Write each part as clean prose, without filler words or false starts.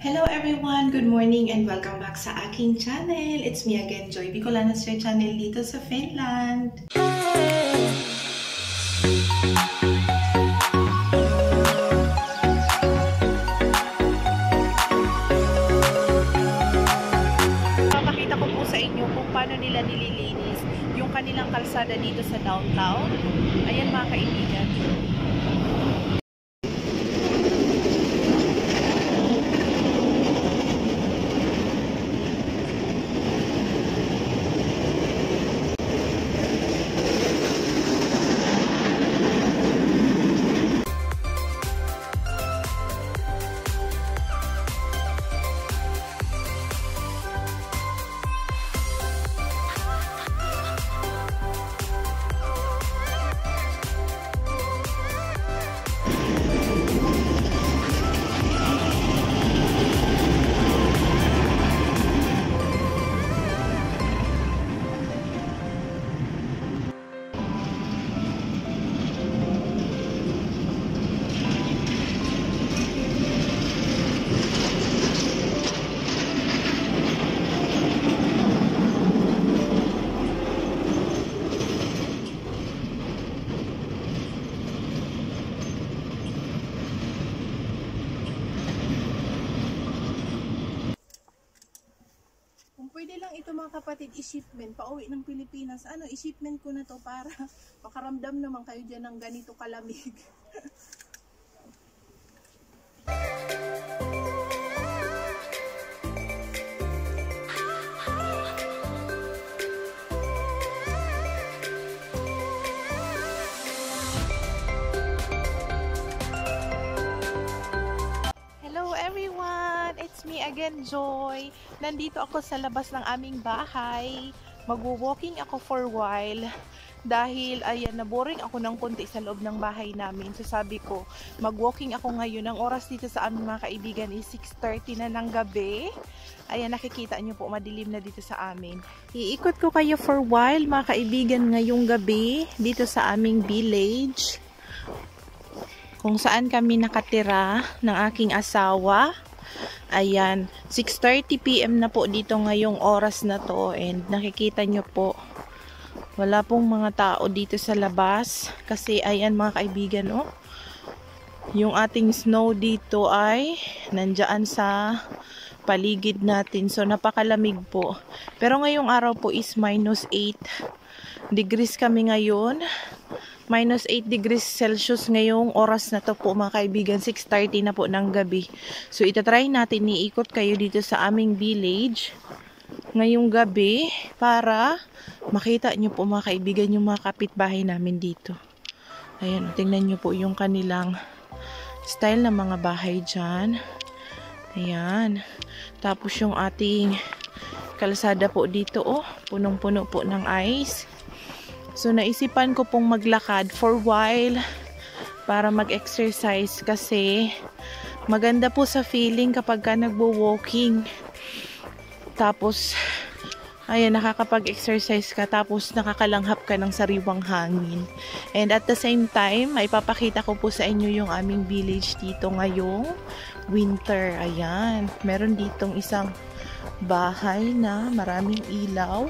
Hello everyone! Good morning and welcome back sa aking channel. It's me again, Joy Bicolanas, your channel dito sa Finland. Papakita ko po sa inyo kung paano nila nililinis yung kanilang kalsada dito sa downtown. Ayan mga kaibigan. Pwede lang ito mga kapatid, i-shipment, pauwi ng Pilipinas. I-shipment ko na to para makaramdam naman kayo dyan ng ganito kalamig. Hello everyone! It's me again, Joy. Nandito ako sa labas ng aming bahay. Magwo-walking ako for a while. Dahil, ayan, naboring ako ng konti sa loob ng bahay namin. So sabi ko, mag-walking ako ngayon. Ang oras dito sa amin mga kaibigan is 6:30 na ng gabi. Ayan, nakikita nyo po, madilim na dito sa amin. Iikot ko kayo for a while mga kaibigan ngayong gabi. Dito sa aming village. Kung saan kami nakatira ng aking asawa. Ayan, 6:30 PM na po dito ngayong oras na to, and nakikita nyo po wala pong mga tao dito sa labas kasi ayan mga kaibigan, oh, yung ating snow dito ay nandyan sa paligid natin, so napakalamig po. Pero ngayong araw po is -8 degrees kami ngayon. -8 degrees Celsius ngayong oras na to po mga kaibigan, 6:30 na po ng gabi. So itatry natin iikot kayo dito sa aming village ngayong gabi para makita nyo po mga kaibigan yung mga kapitbahay namin dito. Ayan, tingnan nyo po yung kanilang style ng mga bahay dyan. Ayan. Tapos yung ating kalsada po dito, oh, punong-puno po ng ice. So, naisipan ko pong maglakad for a while para mag-exercise kasi maganda po sa feeling kapag ka nagbo-walking. Tapos, ayan, nakakapag-exercise ka tapos nakakalanghap ka ng sariwang hangin. And at the same time, ay papakita ko po sa inyo yung aming village dito ngayong winter. Ayan, meron ditong isang bahay na maraming ilaw.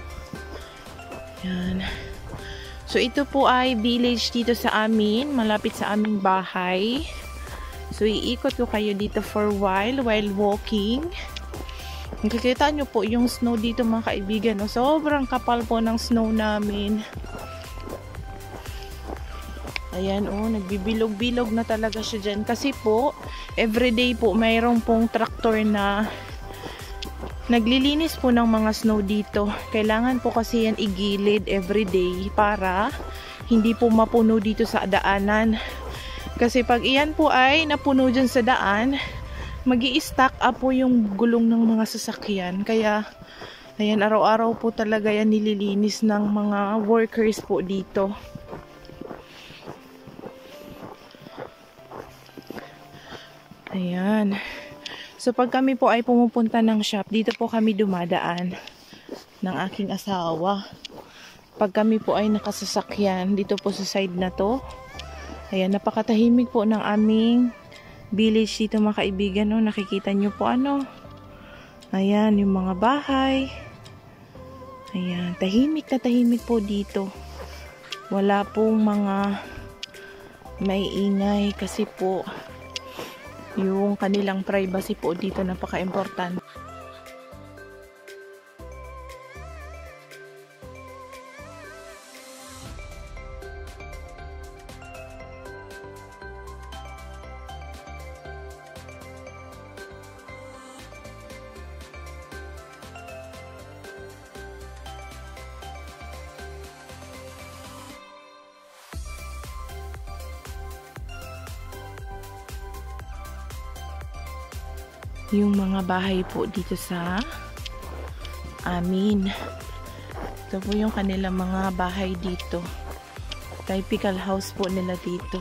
Ayan. So, ito po ay village dito sa amin, malapit sa aming bahay. So, iikot ko kayo dito for a while walking. Nakikita nyo po yung snow dito mga kaibigan. No? Sobrang kapal po ng snow namin. Ayan, oh, nagbibilog-bilog na talaga siya dyan. Kasi po, everyday po, mayroon pong traktor na naglilinis po ng mga snow dito. Kailangan po kasi yan igilid everyday para hindi po mapuno dito sa daanan. Kasi pag iyan po ay napuno dyan sa daan, magi-stack up po yung gulong ng mga sasakyan. Kaya, ayan, araw-araw po talaga yan nililinis ng mga workers po dito. Ayan. So, pag kami po ay pumupunta ng shop, dito po kami dumadaan ng aking asawa. Pag kami po ay nakasasakyan, dito po sa side na to, ayan, napakatahimik po ng aming village dito mga kaibigan. No? Nakikita nyo po ano. Ayan, yung mga bahay. Ayan, tahimik na tahimik po dito. Wala pong mga maiingay kasi po yung kanilang privacy po dito napaka-importante. Yung mga bahay po dito sa amin. Ito po yung kanilang mga bahay dito. Typical house po nila dito.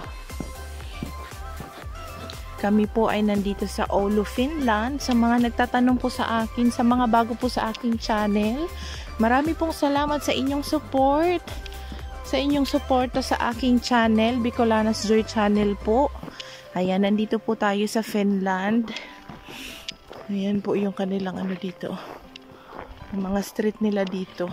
Kami po ay nandito sa Oulu, Finland. Sa mga nagtatanong po sa akin, sa mga bago po sa aking channel, marami pong salamat sa inyong support. Sa inyong suporta sa aking channel, Bicolanas Joy Channel po. Ayan, nandito po tayo sa Finland. Ayan po yung kanilang ano dito. Yung mga street nila dito.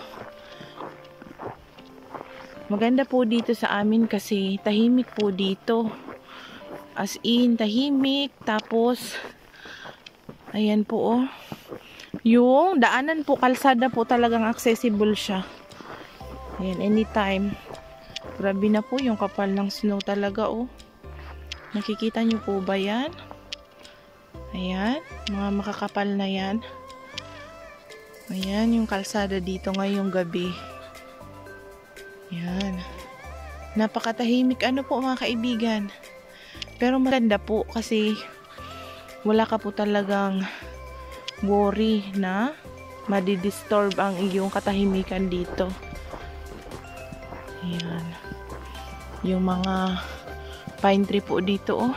Maganda po dito sa amin kasi tahimik po dito. As in, tahimik. Tapos, ayan po oh. Yung daanan po, kalsada po talagang accessible siya. Ayan, anytime. Grabe na po yung kapal ng snow talaga oh. Nakikita nyo po ba yan? Ayan, mga makakapal na yan. Ayan, yung kalsada dito ngayong gabi. Ayan. Napakatahimik ano po mga kaibigan. Pero maganda po kasi wala ka po talagang worry na madidisturb ang iyong katahimikan dito. Ayan. Yung mga pine tree po dito oh.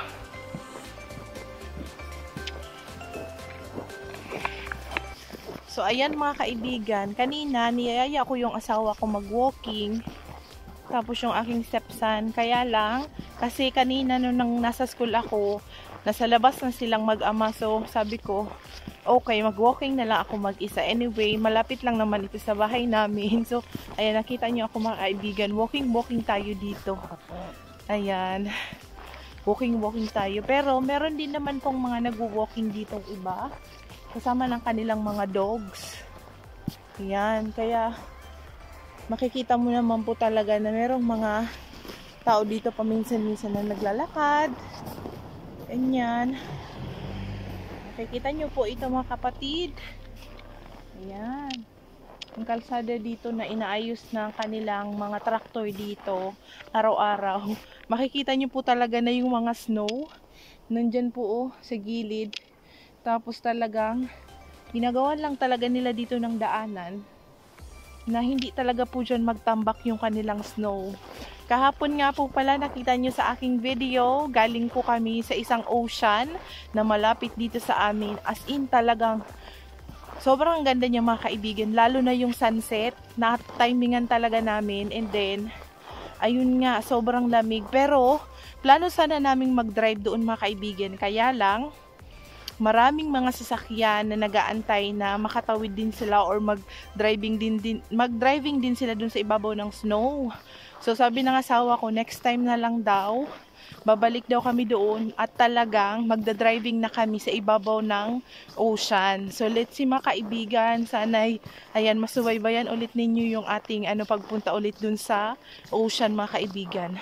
So, ayan mga kaibigan, kanina niyaya ko yung asawa ko mag-walking, tapos yung aking stepson, kaya lang, kasi kanina nung nasa school ako, nasa labas na silang mag-ama, so sabi ko, okay, mag-walking na lang ako mag-isa. Anyway, malapit lang naman ito sa bahay namin, so, ayan, nakita nyo ako mga kaibigan, walking tayo dito. Ayan, walking tayo, pero meron din naman pong mga nag-walking dito iba, kasama ng kanilang mga dogs. Ayan, kaya makikita mo naman po talaga na merong mga tao dito paminsan-minsan na naglalakad. Ganyan. Makikita nyo po ito mga kapatid. Ayan. Ang kalsada dito na inaayos ng kanilang mga traktor dito araw-araw. Makikita nyo po talaga na yung mga snow nandyan po oh, sa gilid. Tapos talagang ginagawan lang talaga nila dito ng daanan na hindi talaga po dyan magtambak yung kanilang snow. Kahapon nga po pala nakita nyo sa aking video, galing po kami sa isang ocean na malapit dito sa amin. As in talagang sobrang ganda niya mga kaibigan, lalo na yung sunset, na timingan talaga namin. And then, ayun nga, sobrang lamig. Pero, plano sana naming mag-drive doon mga kaibigan. Kaya lang, maraming mga sasakyan na nagaantay na makatawid din sila or mag-driving din sila dun sa ibabaw ng snow. So sabi ng asawa ko, next time na lang daw, babalik daw kami doon at talagang magda-driving na kami sa ibabaw ng ocean. So let's see mga kaibigan, sana'y ayan, masubaybayan ulit ninyo yung ating pagpunta ulit dun sa ocean mga kaibigan.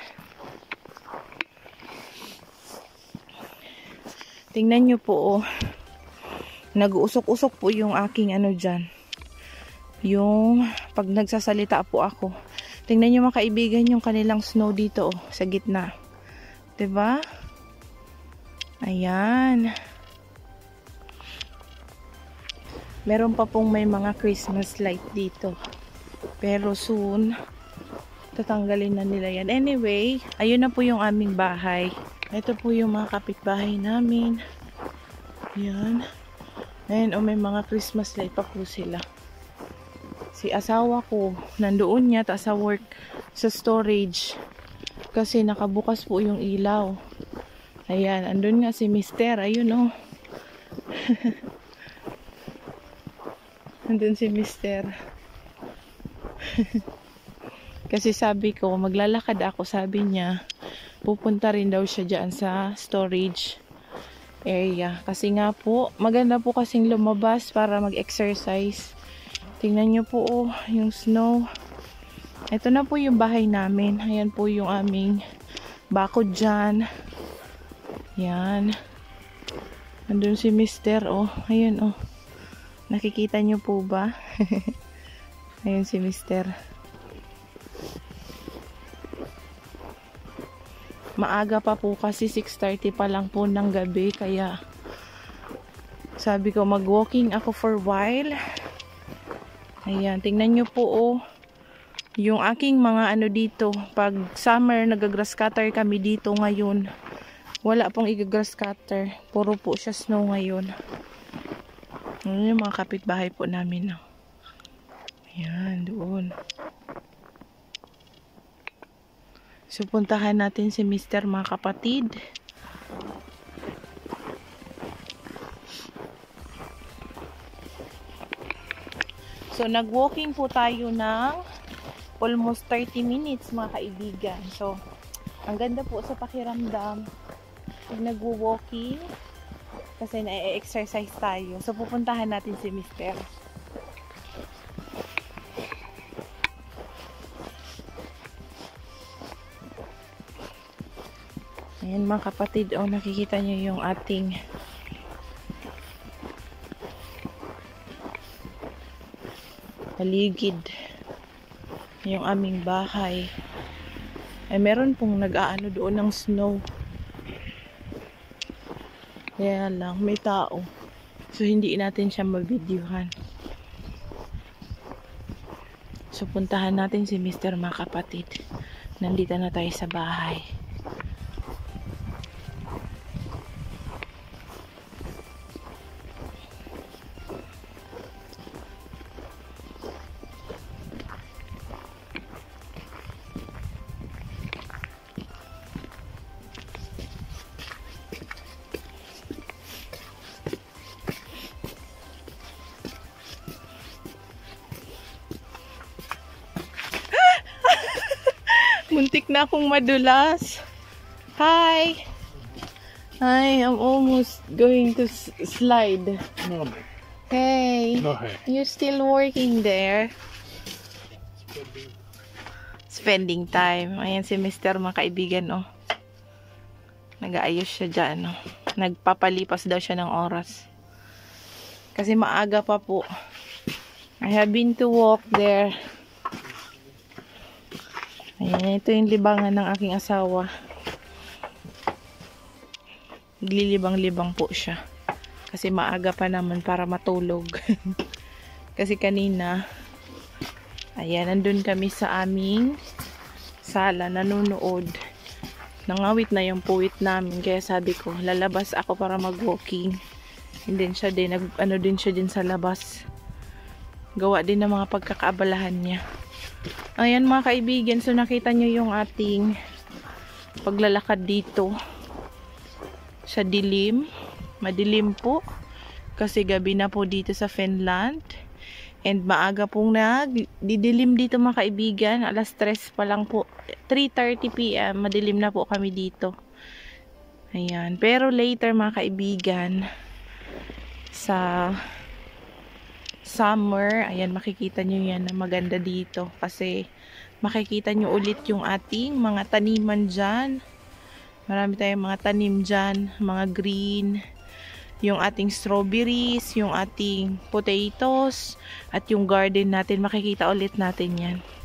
Tingnan nyo po, oh. Nag-uusok-usok po yung aking dyan. Yung pag nagsasalita po ako. Tingnan nyo mga kaibigan yung kanilang snow dito, oh, sa gitna. Diba? Ayan. Meron pa pong may mga Christmas light dito. Pero soon, tatanggalin na nila yan. Anyway, ayun na po yung aming bahay. Ito po yung mga kapitbahay namin. Yan. Ayan, may mga Christmas light pa po sila. Si asawa ko, nandoon niya sa work, sa storage. Kasi nakabukas po yung ilaw. Ayan, andun nga si Mister. Ayun oh. Andun si Mister. Kasi sabi ko, maglalakad ako, sabi niya, pupunta rin daw siya dyan sa storage area. Kasi nga po, maganda po kasing lumabas para mag-exercise. Tingnan nyo po oh, yung snow. Ito na po yung bahay namin. Ayan po yung aming bakod dyan. Yan. Andun si Mister oh. Ayan oh. Nakikita nyo po ba? Ayan si Mister. Maaga pa po kasi 6:30 pa lang po ng gabi. Kaya sabi ko mag-walking ako for a while. Ayan. Tingnan nyo po oh. Yung aking mga ano dito. Pag summer nag-grass cutter kami dito ngayon. Wala pong i-grass cutter. Puro po siya snow ngayon. Ano yung mga kapitbahay po namin. No? Ayan, doon. So, puntahan natin si Mister mga kapatid. So, nag-walking po tayo ng almost 30 minutes mga kaibigan. So, ang ganda po sa pakiramdam. Pag nag-walking, kasi na-exercise tayo. So, pupuntahan natin si Mister. Ayan mga kapatid, oh, nakikita nyo yung ating paligid. Yung aming bahay. Ay, meron pong nag-aano doon ng snow. Kaya lang, may tao. So, hindi natin siya mabidyohan. So, puntahan natin si Mister mga kapatid. Nandito na tayo sa bahay. Muntik na akong madulas. Hi! Hi, I'm almost going to slide. No, Hey, no, hey. you're still working there? Spending time. Ayan si Mister mga kaibigan, oh. Nag-aayos siya dyan, oh. Nagpapalipas daw siya ng oras. Kasi maaga pa po. I have been to walk there. Ayan, ito yung libangan ng aking asawa. Naglilibang-libang po siya. Kasi maaga pa naman para matulog. Kasi kanina, ayan, nandun kami sa aming sala, nanonood. Nangawit na yung puwit namin. Kaya sabi ko, lalabas ako para mag-walking. And then siya din, ano din siya din sa labas. Gawa din ng mga pagkakaabalahan niya. Ayan mga kaibigan, so nakita nyo yung ating paglalakad dito sa dilim. Madilim po kasi gabi na po dito sa Finland and maaga pong didilim dito mga kaibigan. Alas 3 pa lang po, 3:30 PM madilim na po kami dito. Ayan, pero later mga kaibigan sa summer, ayan, makikita nyo yan na maganda dito kasi makikita nyo ulit yung ating mga taniman dyan. Marami tayong mga tanim dyan, mga green, yung ating strawberries, yung ating potatoes, at yung garden natin, makikita ulit natin yan.